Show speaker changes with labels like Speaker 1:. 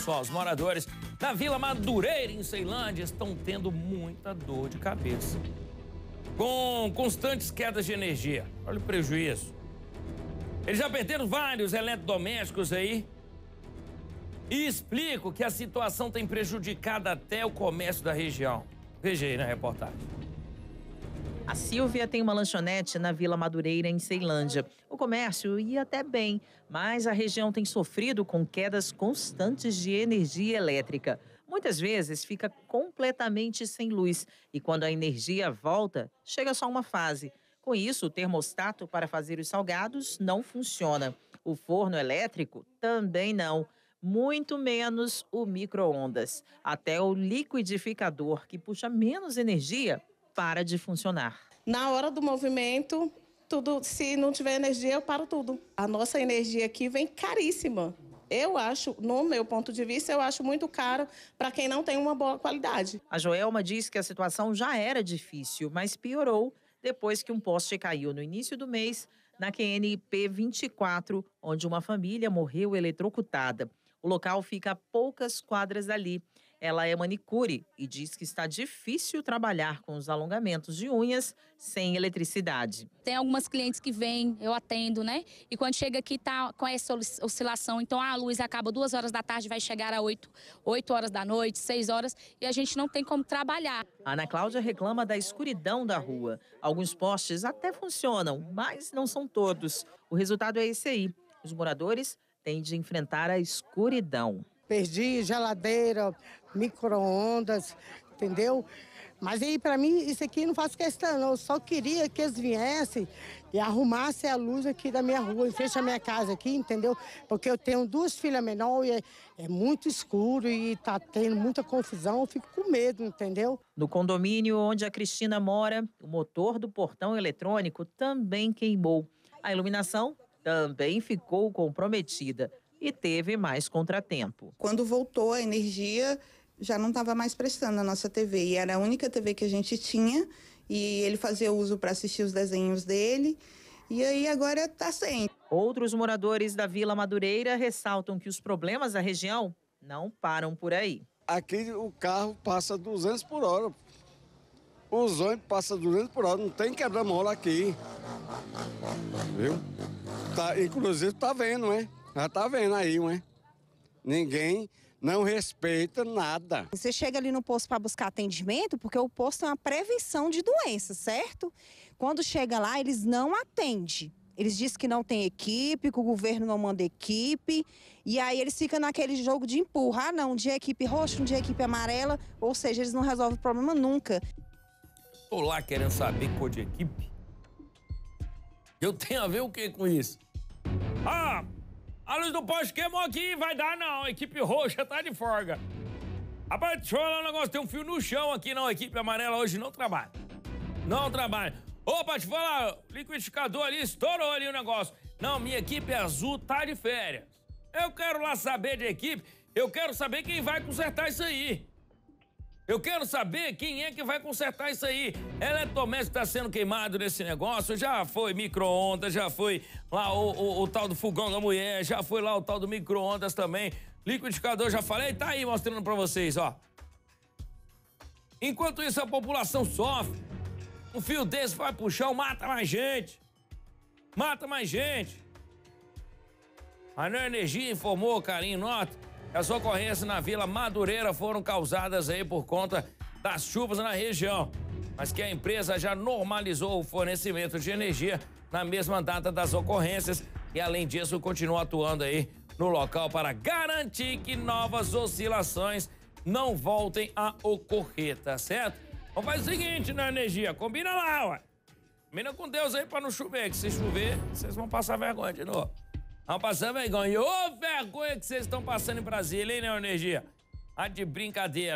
Speaker 1: só, os moradores da Vila Madureira, em Ceilândia, estão tendo muita dor de cabeça. Com constantes quedas de energia. Olha o prejuízo. Eles já perderam vários eletrodomésticos aí. E explico que a situação tem prejudicado até o comércio da região. Veja aí na reportagem.
Speaker 2: A Silvia tem uma lanchonete na Vila Madureira, em Ceilândia. O comércio ia até bem, mas a região tem sofrido com quedas constantes de energia elétrica. Muitas vezes fica completamente sem luz e quando a energia volta, chega só uma fase. Com isso, o termostato para fazer os salgados não funciona. O forno elétrico também não. Muito menos o micro-ondas. Até o liquidificador, que puxa menos energia, para de funcionar.
Speaker 3: Na hora do movimento, se não tiver energia, eu paro tudo. A nossa energia aqui vem caríssima. Eu acho, no meu ponto de vista, eu acho muito caro para quem não tem uma boa qualidade.
Speaker 2: A Joelma diz que a situação já era difícil, mas piorou depois que um poste caiu no início do mês na QNP 24, onde uma família morreu eletrocutada. O local fica a poucas quadras dali. Ela é manicure e diz que está difícil trabalhar com os alongamentos de unhas sem eletricidade.
Speaker 4: Tem algumas clientes que vêm, eu atendo, né? E quando chega aqui tá com essa oscilação. Então a luz acaba 2 horas da tarde, vai chegar a 8 horas da noite, 6 horas, e a gente não tem como trabalhar.
Speaker 2: A Ana Cláudia reclama da escuridão da rua. Alguns postes até funcionam, mas não são todos. O resultado é esse aí. Os moradores têm de enfrentar a escuridão.
Speaker 5: Perdi geladeira, micro-ondas, entendeu? Mas aí, para mim, isso aqui não faz questão, não. Eu só queria que eles viessem e arrumassem a luz aqui da minha rua, em frente à minha casa aqui, entendeu? Porque eu tenho 2 filhas menores e é muito escuro e tá tendo muita confusão, eu fico com medo, entendeu?
Speaker 2: No condomínio onde a Cristina mora, o motor do portão eletrônico também queimou. A iluminação também ficou comprometida e teve mais contratempo.
Speaker 6: Quando voltou a energia, já não estava mais prestando a nossa TV. E era a única TV que a gente tinha. E ele fazia uso para assistir os desenhos dele. E aí agora está sem.
Speaker 2: Outros moradores da Vila Madureira ressaltam que os problemas da região não param por aí.
Speaker 7: Aqui o carro passa 200 por hora. Os ônibus passam 200 por hora. Não tem quebra-mola aqui. Viu? Inclusive tá vendo, né? Já tá vendo aí, né? Ninguém não respeita nada.
Speaker 8: Você chega ali no posto para buscar atendimento, porque o posto é uma prevenção de doenças, certo? Quando chega lá, eles não atendem. Eles dizem que não tem equipe, que o governo não manda equipe. E aí eles ficam naquele jogo de empurra. Ah, não, um dia é equipe roxa, um dia é equipe amarela. Ou seja, eles não resolvem o problema nunca.
Speaker 1: Tô lá querendo saber cor de equipe. Eu tenho a ver o que com isso? Ah! A luz do poste queimou aqui, vai dar não, a equipe roxa tá de folga. Rapaz, deixa eu falar um negócio, tem um fio no chão aqui, não, a equipe amarela hoje não trabalha. Não trabalha. Opa, te falar, o liquidificador ali estourou ali o negócio. Não, minha equipe azul tá de férias. Eu quero lá saber de equipe, eu quero saber quem vai consertar isso aí. Eu quero saber quem é que vai consertar isso aí. Eletrodoméstico está sendo queimado nesse negócio. Já foi micro-ondas, já foi lá o tal do fogão da mulher, já foi lá o tal do micro-ondas também. Liquidificador, já falei, tá aí mostrando pra vocês, ó. Enquanto isso, a população sofre. Um fio desse vai pro chão, mata mais gente. Mata mais gente. A Neoenergia informou, carinho, nota. As ocorrências na Vila Madureira foram causadas aí por conta das chuvas na região, mas que a empresa já normalizou o fornecimento de energia na mesma data das ocorrências e, além disso, continua atuando aí no local para garantir que novas oscilações não voltem a ocorrer, tá certo? Vamos fazer o seguinte, né, energia? Combina lá, ué. Combina com Deus aí pra não chover, que se chover, vocês vão passar vergonha de novo. Vão passar vergonha. Ô, vergonha que vocês estão passando em Brasília, hein, Neoenergia? Ah, de brincadeira.